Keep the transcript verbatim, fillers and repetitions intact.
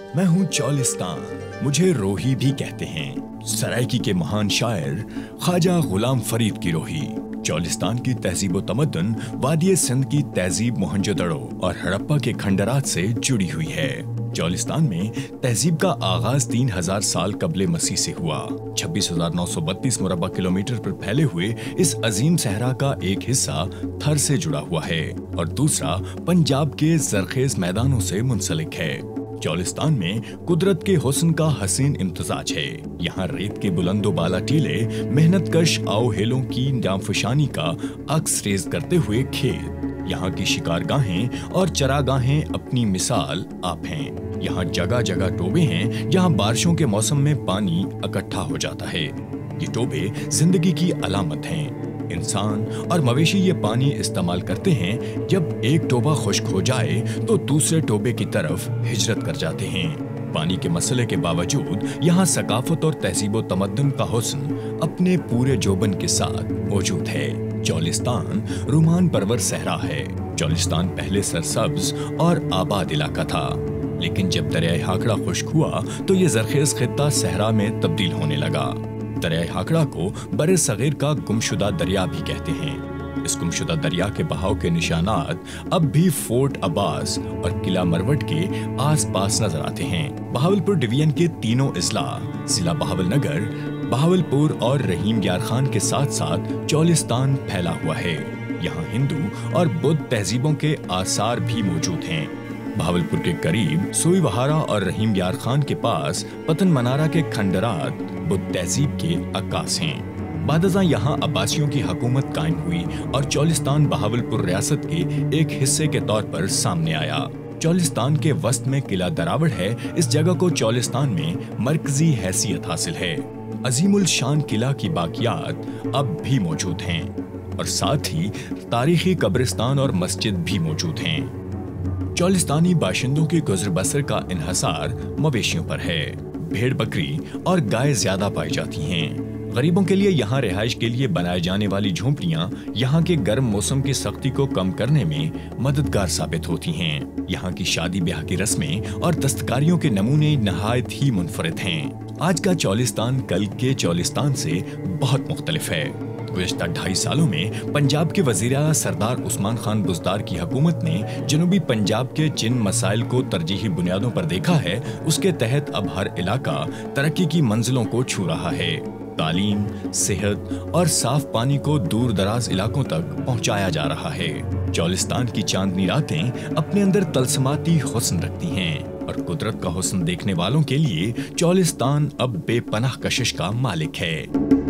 मैं हूँ चौलिस्तान, मुझे रोही भी कहते हैं। सराइकी के महान शायर ख्वाजा गुलाम फरीद की रोही। चौलिस्तान की तहजीब व तमद्दुन वादी सिंध की तहजीब मोहनजोदड़ो और हड़प्पा के खंडरात से जुड़ी हुई है। चौलिस्तान में तहजीब का आगाज तीन हजार साल कबले मसीह से हुआ। छब्बीस हजार नौ सौ बत्तीस मुरब्बा किलोमीटर पर फैले हुए इस अजीम सहरा का एक हिस्सा थर से जुड़ा हुआ है और दूसरा पंजाब के जरखेज मैदानों से मुंसलिक है। चौलिस्तान में कुदरत के हुस्न का हसीन इम्तिजाज है। यहाँ रेत के बुलंदो बाला टीले, मेहनत कश आओ हेलों की नामफशानी का अक्स रेज करते हुए खेत, यहाँ की शिकारगाहें और चरागाहें अपनी मिसाल आप हैं। यहाँ जगह जगह टोबे हैं जहाँ बारिशों के मौसम में पानी इकट्ठा हो जाता है। ये टोबे जिंदगी की अलामत हैं। इंसान और मवेशी ये पानी इस्तेमाल करते हैं। जब एक टोबा खुश्क हो जाए तो दूसरे टोबे की तरफ हिजरत कर जाते हैं। पानी के मसले के बावजूद यहाँ सकाफत और तहजीब व तमद्दुन का हुस्न अपने पूरे जोबन के साथ मौजूद है। चौलिस्तान रुमान परवर सहरा है। चौलिस्तान पहले सरसब्ज और आबाद इलाका था, लेकिन जब दरियाए हाकड़ा खुश्क हुआ तो ये जरखेज खित्ता सहरा में तब्दील होने लगा। दरियाए हाकड़ा को बरे सगीर का गुमशुदा दरिया भी कहते हैं। इस गुमशुदा दरिया के बहाव के निशानात अब भी फोर्ट अब्बास और किला मरवट के आसपास नजर आते हैं। बहावलपुर डिवीजन के तीनों इजला जिला बहावलनगर, बहावलपुर और रहीम यार खान के साथ साथ चौलिस्तान फैला हुआ है। यहाँ हिंदू और बुद्ध तहजीबों के आसार भी मौजूद हैं। बहावलपुर के करीब सोईवहारा और रहीम यार खान के पास पतन मनारा के खंडरात बुद्ध तहजीब के अक्कास हैं। बादशाह यहाँ अब्बासियों की हुकूमत कायम हुई और चौलिस्तान बहावलपुर रियासत के एक हिस्से के तौर पर सामने आया। चौलिस्तान के वस्त में किला दरावड़ है। इस जगह को चौलिस्तान में मरकजी हैसियत हासिल है। अजीमुल शान किला की बाकियात अब भी मौजूद हैं और साथ ही तारीखी कब्रिस्तान और मस्जिद भी मौजूद हैं। चौलिस्तानी बाशिंदों के गुजर बसर का इन्हसार मवेशियों पर है। भेड़ बकरी और गाय ज्यादा पाई जाती हैं। गरीबों के लिए यहाँ रिहाइश के लिए बनाए जाने वाली झोंपड़ियाँ यहाँ के गर्म मौसम की सख्ती को कम करने में मददगार साबित होती हैं। यहाँ की शादी ब्याह की रस्में और दस्तकारियों के नमूने नहायत ही मुनफरिद हैं। आज का चौलिस्तान कल के चौलिस्तान से बहुत मुख्तलिफ है। गुज़श्ता ढाई सालों में पंजाब के वज़ीर आला सरदार उस्मान खान बुज़दार की हुकूमत ने जनूबी पंजाब के जिन मसाइल को तरजीही बुनियादों पर देखा है, उसके तहत अब हर इलाका तरक्की की मंजिलों को छू रहा है। तालीम, सेहत और साफ पानी को दूर दराज इलाकों तक पहुंचाया जा रहा है। चौलिस्तान की चांदनी रातें अपने अंदर तलसमाती हुस्न रखती हैं और कुदरत का हुस्न देखने वालों के लिए चौलिस्तान अब बेपनाह कशिश का मालिक है।